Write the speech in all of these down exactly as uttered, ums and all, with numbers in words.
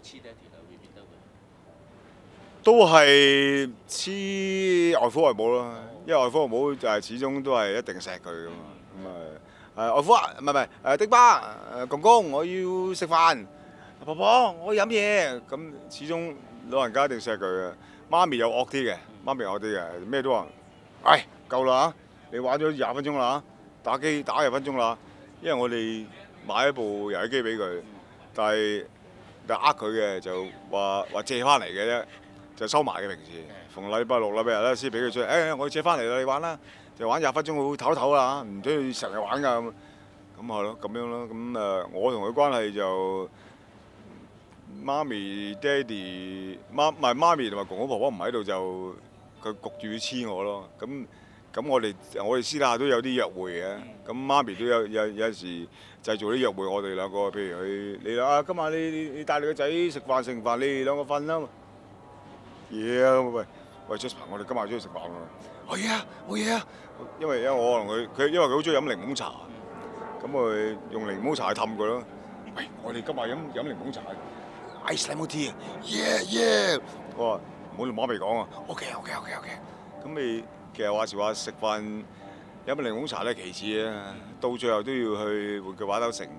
黐爹條啊？會變得會都係黐外父外母咯，因為外父外母就係始終都係一定錫佢噶嘛。咁啊誒外父啊，唔係唔係誒丁爸誒公公，我要食飯，婆婆我要飲嘢。咁始終老人家一定錫佢嘅。媽咪又惡啲嘅，媽咪惡啲嘅，咩都話，唉夠啦嚇，你玩咗廿分鐘啦，打機打廿分鐘啦。因為我哋買一部遊戲機俾佢，但係就呃佢嘅，就話話借翻嚟嘅啫。就收埋嘅平時，逢禮拜六、禮拜日咧先俾佢出嚟。誒、哎，我借翻嚟啦，你玩啦，就玩廿分鐘好唞一唞啦，唔需要成日玩㗎咁。咁係咯，咁樣咯。咁誒，我同佢關係就媽咪、爹哋、媽唔係媽咪同埋公公婆婆唔喺度就佢焗住要黐我咯。咁咁我哋我哋私底下都有啲約會嘅。咁媽咪都有有有時製造啲約會，我哋兩個譬如佢你啊，今晚你你你帶你個仔食飯食完飯，你哋兩個瞓啦。嘢啊！喂喂 Jasper，我哋今晚出去食飯喎。好嘢啊！好嘢啊！因為因為我同佢佢因為佢好中意飲檸檬茶，咁我用檸檬茶去氹佢咯。喂，我哋今晚飲飲檸檬茶 ，ice lemon tea 啊！Yeah yeah！我話唔好同媽咪講啊。OK OK OK OK。咁你其實話時話食飯飲檸檬茶咧其次啊，到最後都要去玩具玩鬥城。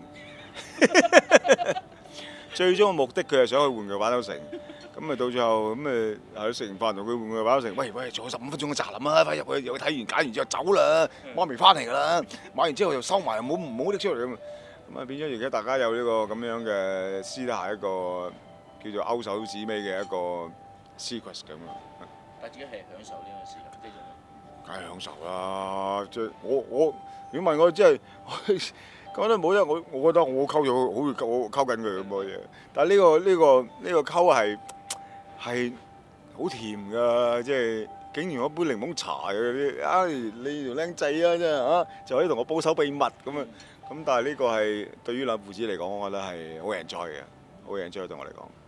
最終嘅目的佢係想去玩具玩鬥城。咁啊到最後咁誒係食完飯同佢換個玩成，喂喂，仲有十五分鐘嘅茶林啊，快入去入去睇完揀完之後走啦，媽咪翻嚟㗎啦，買完之後又收埋，唔好唔好拎出嚟咁。咁啊變咗而家大家有呢個咁樣嘅私底下一個叫做勾手指尾嘅一個 secret 咁啊。 但自己係享受呢個時間，即係梗係享受啦！即係我我如果問我即係講得唔好啫，我我覺得我溝咗好似溝我溝緊佢咁嘅嘢，但係呢個呢個呢個溝係。係好甜㗎，即係竟然一杯檸檬茶嘅，啊你條僆仔啊真係啊，就可以同我保守秘密咁啊！咁但係呢個係對於兩父子嚟講，我覺得係好 enjoy 嘅，好 enjoy 對我嚟講。